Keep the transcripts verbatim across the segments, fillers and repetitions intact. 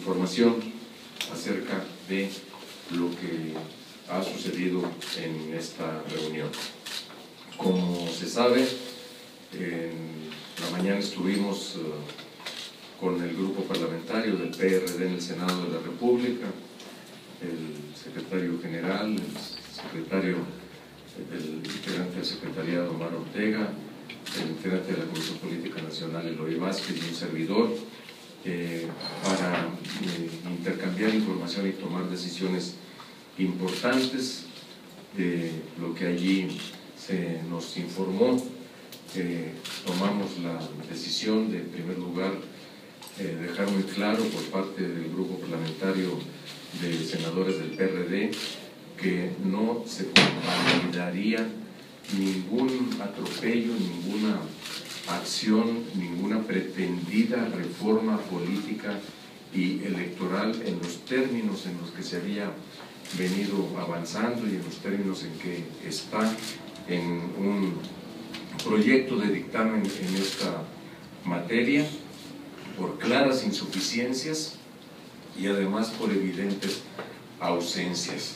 información acerca de lo que ha sucedido en esta reunión. Como se sabe, en la mañana estuvimos uh, con el grupo parlamentario del P R D en el Senado de la República, el secretario general, el secretario, el integrante del secretariado, Omar Ortega, el integrante de la Comisión Política Nacional, Eloy Vázquez, y un servidor, eh, para eh, intercambiar información y tomar decisiones importantes de lo que allí se nos informó. Eh, tomamos la decisión de, en primer lugar, eh, dejar muy claro por parte del grupo parlamentario de senadores del P R D que no se validaría ningún atropello, ninguna acción, ninguna pretendida reforma política y electoral en los términos en los que se había venido avanzando y en los términos en que está en un proyecto de dictamen en esta materia, por claras insuficiencias y además por evidentes ausencias.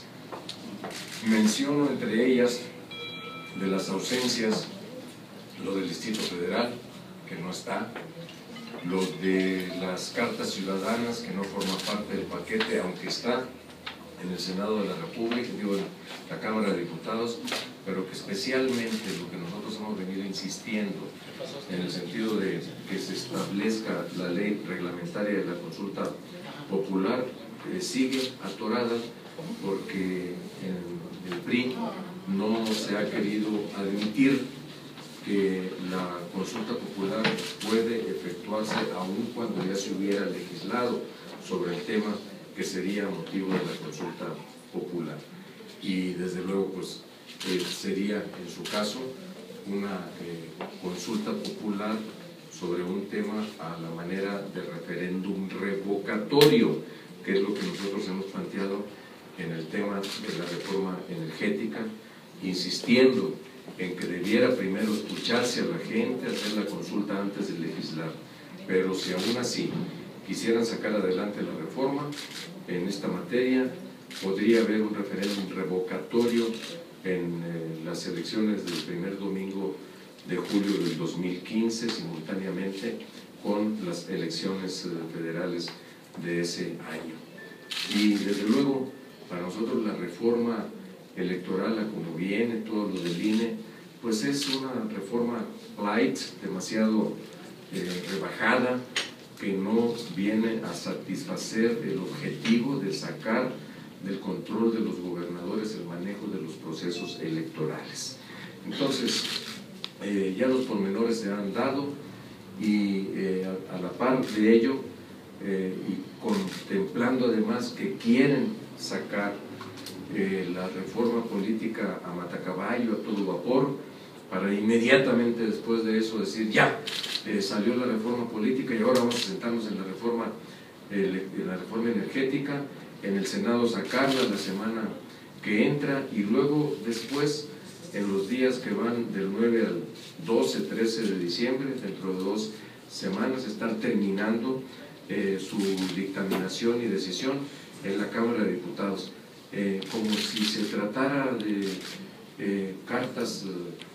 Menciono entre ellas, de las ausencias, lo del Distrito Federal, que no está, lo de las cartas ciudadanas, que no forma parte del paquete, aunque está en el Senado de la República, digo, en la Cámara de Diputados, pero que especialmente lo que nosotros hemos venido insistiendo en el sentido de que se establezca la ley reglamentaria de la consulta popular, eh, sigue atorada porque en el P R I no se ha querido admitir que la consulta popular puede efectuarse aun cuando ya se hubiera legislado sobre el tema que sería motivo de la consulta popular. Y desde luego pues eh, sería en su caso una eh, consulta popular sobre un tema a la manera de referéndum revocatorio, que es lo que nosotros hemos planteado en el tema de la reforma energética, insistiendo en que debiera primero escucharse a la gente, hacer la consulta antes de legislar. Pero si aún así quisieran sacar adelante la reforma en esta materia, podría haber un referéndum revocatorio en eh, las elecciones del primer domingo de julio del dos mil quince, simultáneamente con las elecciones eh, federales de ese año. Y desde luego, para nosotros la reforma electoral, a como viene todo lo del I N E, pues es una reforma light, demasiado eh, rebajada, que no viene a satisfacer el objetivo de sacar del control de los gobernadores el manejo de los procesos electorales. Entonces, eh, ya los pormenores se han dado y eh, a, a la par de ello, eh, y contemplando además que quieren sacar eh, la reforma política a matacaballo, a todo vapor, para inmediatamente después de eso decir ya, eh, salió la reforma política y ahora vamos a sentarnos en la reforma, eh, en la reforma energética, en el Senado sacarla la semana que entra y luego después, en los días que van del nueve al doce, trece de diciembre, dentro de dos semanas, estar terminando eh, su dictaminación y decisión en la Cámara de Diputados, eh, como si se tratara de eh, cartas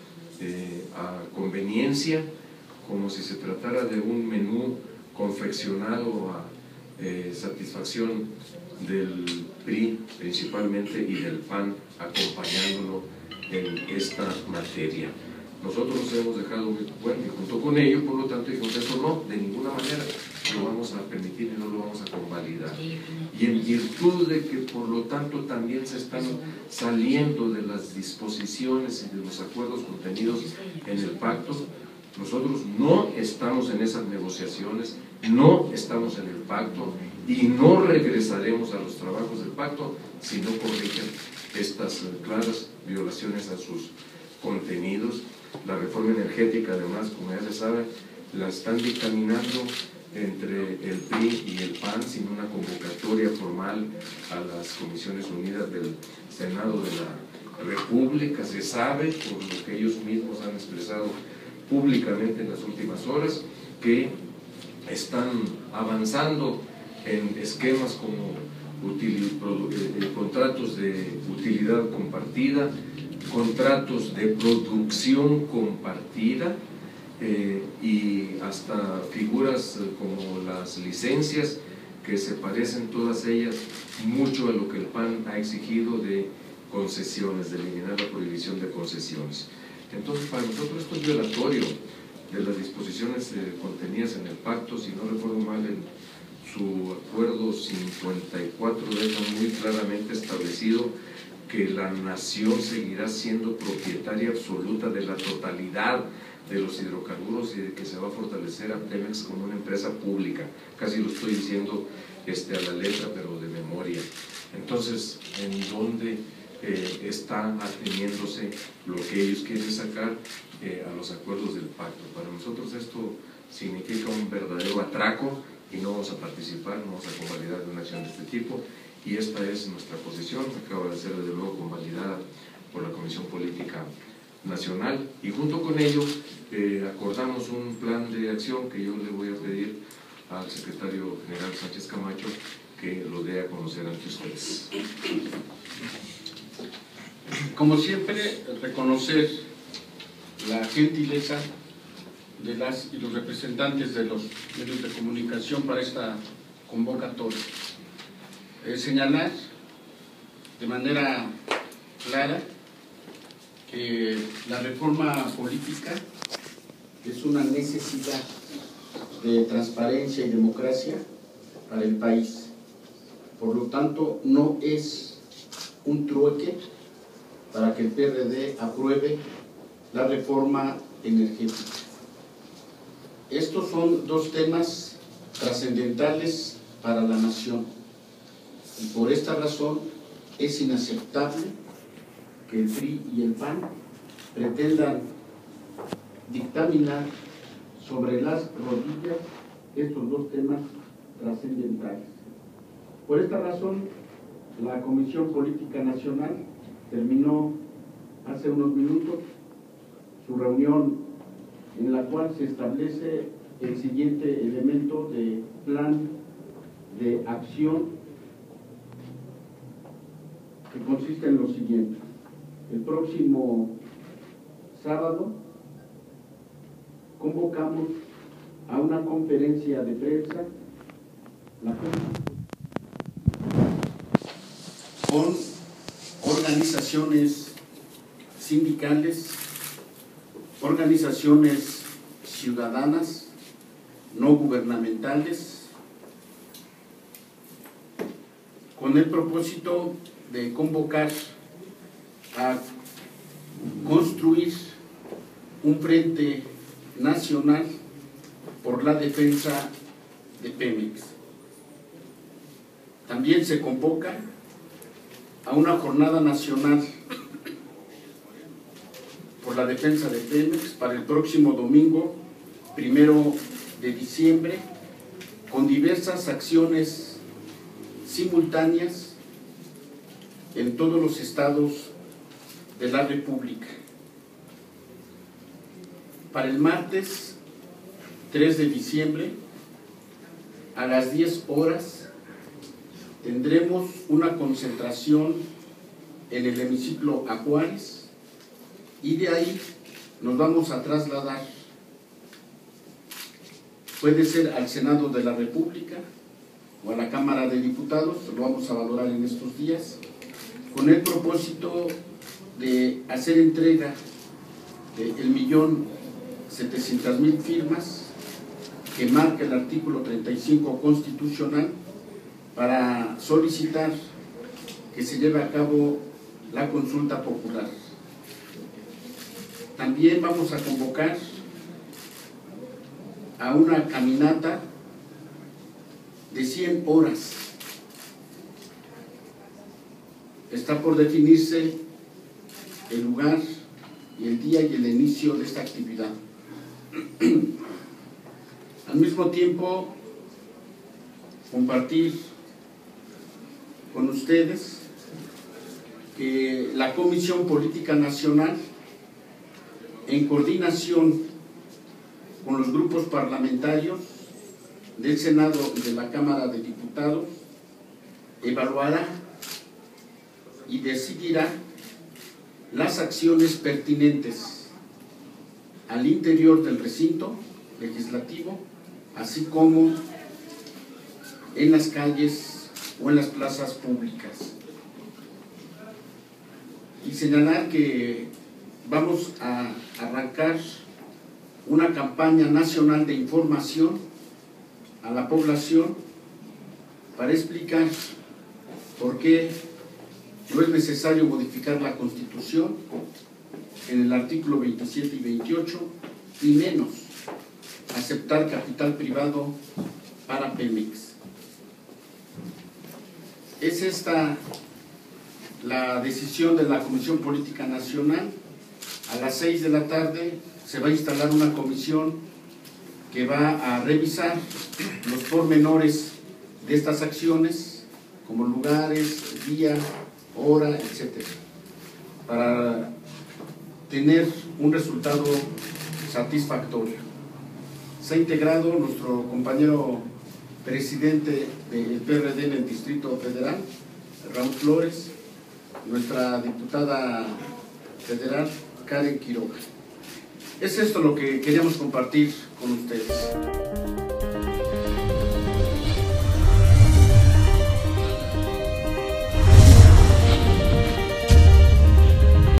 eh, a conveniencia, como si se tratara de un menú confeccionado a eh, satisfacción del P R I principalmente y del P A N acompañándolo en esta materia. Nosotros nos hemos dejado muy bueno y junto con ello, por lo tanto dijimos eso no, de ninguna manera lo vamos a permitir y no lo vamos a convalidar. Y en virtud de que por lo tanto también se están saliendo de las disposiciones y de los acuerdos contenidos en el pacto, nosotros no estamos en esas negociaciones, no estamos en el pacto y no regresaremos a los trabajos del pacto si no corrigen estas claras violaciones a sus contenidos. La reforma energética, además, como ya se sabe, la están dictaminando entre el P R I y el P A N sin una convocatoria formal a las Comisiones Unidas del Senado de la República. Se sabe, por lo que ellos mismos han expresado públicamente en las últimas horas, que están avanzando en esquemas como util, eh, contratos de utilidad compartida, contratos de producción compartida, eh, y hasta figuras como las licencias, que se parecen todas ellas mucho a lo que el P A N ha exigido de concesiones, de eliminar la prohibición de concesiones. Entonces, para nosotros esto es violatorio de las disposiciones eh, contenidas en el pacto. Si no recuerdo mal, en su acuerdo cincuenta y cuatro deja muy claramente establecido que la nación seguirá siendo propietaria absoluta de la totalidad de los hidrocarburos y de que se va a fortalecer a Pemex como una empresa pública. Casi lo estoy diciendo este, a la letra, pero de memoria. Entonces, ¿en dónde eh, está ateniéndose lo que ellos quieren sacar eh, a los acuerdos del pacto? Para nosotros esto significa un verdadero atraco y no vamos a participar, no vamos a convalidar de una acción de este tipo, y esta es nuestra posición, acaba de ser desde luego convalidada por la Comisión Política Nacional, y junto con ello eh, acordamos un plan de acción que yo le voy a pedir al secretario general Sánchez Camacho que lo dé a conocer ante ustedes. Como siempre, reconocer la gentileza de las y los representantes de los medios de comunicación para esta convocatoria. Eh, señalar de manera clara que la reforma política es una necesidad de transparencia y democracia para el país. Por lo tanto, no es un trueque para que el P R D apruebe la reforma energética. Estos son dos temas trascendentales para la nación, y por esta razón es inaceptable que el P R I y el P A N pretendan dictaminar sobre las rodillas estos dos temas trascendentales. Por esta razón, la Comisión Política Nacional terminó hace unos minutos su reunión, en la cual se establece el siguiente elemento de plan de acción, que consiste en lo siguiente. El próximo sábado convocamos a una conferencia de prensa la con organizaciones sindicales, organizaciones ciudadanas, no gubernamentales, con el propósito de convocar a construir un frente nacional por la defensa de Pemex. También se convoca a una jornada nacional por la defensa de Pemex para el próximo domingo, primero de diciembre, con diversas acciones simultáneas en todos los estados de la República. Para el martes tres de diciembre, a las diez horas, tendremos una concentración en el hemiciclo Ajuárez, y de ahí nos vamos a trasladar, puede ser al Senado de la República o a la Cámara de Diputados, lo vamos a valorar en estos días, con el propósito de hacer entrega del millón setecientas mil firmas que marca el artículo treinta y cinco constitucional para solicitar que se lleve a cabo la consulta popular. También vamos a convocar a una caminata de cien horas. Está por definirse el lugar y el día y el inicio de esta actividad. Al mismo tiempo, compartir con ustedes que la Comisión Política Nacional, en coordinación con los grupos parlamentarios del Senado y de la Cámara de Diputados, resultados, evaluará y decidirá las acciones pertinentes al interior del recinto legislativo, así como en las calles o en las plazas públicas. Y señalar que vamos a arrancar una campaña nacional de información a la población para explicar por qué no es necesario modificar la Constitución en el artículo veintisiete y veintiocho, y menos aceptar capital privado para Pemex. Es esta la decisión de la Comisión Política Nacional. A las seis de la tarde se va a instalar una comisión que va a revisar los pormenores de estas acciones, como lugares, día, hora, etcétera, para tener un resultado satisfactorio. Se ha integrado nuestro compañero presidente del P R D en el Distrito Federal, Raúl Flores, nuestra diputada federal, Karen Quiroga. Es esto lo que queríamos compartir con ustedes.